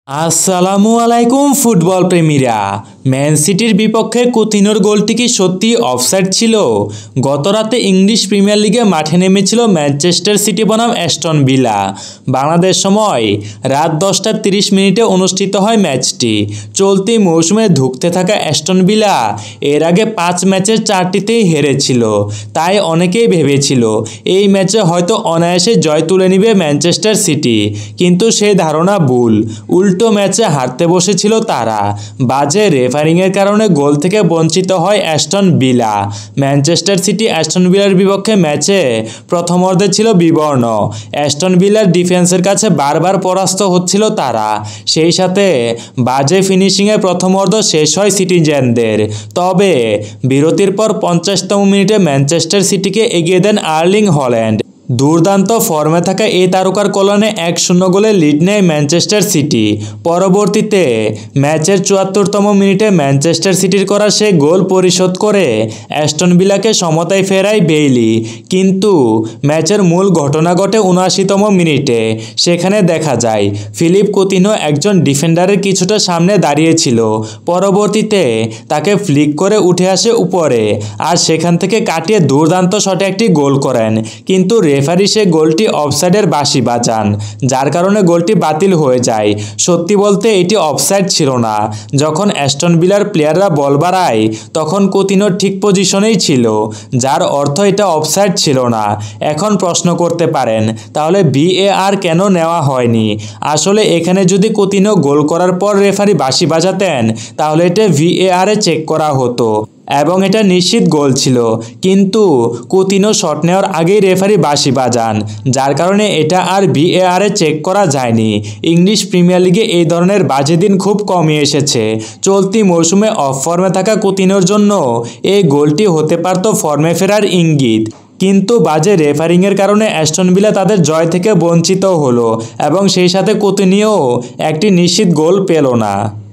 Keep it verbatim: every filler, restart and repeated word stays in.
আসসালামু আলাইকুম football প্রেমীরা। Man সিটির বিপক্ষে কুতিনোর গোলটি কি সত্যি অফসাইড ছিল? গতরাতে ইংলিশ প্রিমিয়ার লিগে মাঠে নেমেছিল ম্যানচেস্টার সিটি বনাম অ্যাস্টন ভিলা। বাংলাদেশ সময় রাত দশটা তিরিশ মিনিটে অনুষ্ঠিত হয় ম্যাচটি। চলতি মৌসুমে ধুঁকতে থাকা অ্যাস্টন ভিলা এর আগে পাঁচ ম্যাচের চারটিতেই হেরেছিল। তাই অনেকেই ভেবেছিল এই ম্যাচে হয়তো অনায়াসে জয় তুলে নিবে ম্যানচেস্টার সিটি, কিন্তু সেই ধারণা ভুল। উল্টো ম্যাচে হারতে বসেছিল তারা। বাজে রেফারিংয়ের কারণে গোল থেকে বঞ্চিত হয় Aston Villa. Manchester City Aston ভিলার বিপক্ষে ম্যাচে প্রথমার্ধে ছিল বিবর্ণ। অ্যাস্টন ভিলার ডিফেন্সের কাছে বারবার পরাস্ত হচ্ছিল তারা। সেই সাথে বাজে ফিনিশিংয়ে প্রথমার্ধ শেষ হয় সিটিজেনদের। তবে বিরতির পর পঞ্চাশতম মিনিটে ম্যানচেস্টার সিটিকে এগিয়ে দেন আর্লিং হল্যান্ড। দুর্দান্ত ফর্মে থাকা এই তারকার কল্যাণে এক শূন্য গোলে লিড নেয় ম্যানচেস্টার সিটি। পরবর্তীতে ম্যাচের চুয়াত্তরতম মিনিটে ম্যানচেস্টার সিটির করা সে গোল পরিশোধ করে অ্যাস্টন ভিলাকে সমতায় ফেরায় বেইলি। কিন্তু ম্যাচের মূল ঘটনা ঘটে উনআশিতম মিনিটে। সেখানে দেখা যায় ফিলিপ কুতিনহো একজন ডিফেন্ডারের কিছুটা সামনে দাঁড়িয়েছিল। পরবর্তীতে তাকে ফ্লিক করে উঠে আসে উপরে, আর সেখান থেকে কাটিয়ে দুর্দান্ত শটে একটি গোল করেন। কিন্তু রেফারি সে গোলটি অফসাইডের বাঁশি বাজান, যার কারণে গোলটি বাতিল হয়ে যায়। সত্যি বলতে এটি অফসাইড ছিল না। যখন অ্যাস্টন ভিলার প্লেয়াররা বল বাড়ায় তখন কুতিনহো ঠিক পজিশনেই ছিল, যার অর্থ এটা অফসাইড ছিল না। এখন প্রশ্ন করতে পারেন, তাহলে ভিএআর কেন নেওয়া হয়নি? আসলে এখানে যদি কুতিনহো গোল করার পর রেফারি বাঁশি বাজাতেন তাহলে এটা ভিএআরে চেক করা হতো এবং এটা নিশ্চিত গোল ছিল। কিন্তু কুতিনহো শট নেওয়ার আগেই রেফারি বাঁশি বাজান, যার কারণে এটা আর ভিএআরে চেক করা যায়নি। ইংলিশ প্রিমিয়ার লিগে এই ধরনের বাজে দিন খুব কমই এসেছে। চলতি মৌসুমে অফ ফর্মে থাকা কুতিনহোর জন্য এই গোলটি হতে পারত ফর্মে ফেরার ইঙ্গিত। কিন্তু বাজে রেফারিংয়ের কারণে অ্যাস্টন ভিলা তাদের জয় থেকে বঞ্চিত হলো এবং সেই সাথে কুতিনহো একটি নিশ্চিত গোল পেল না।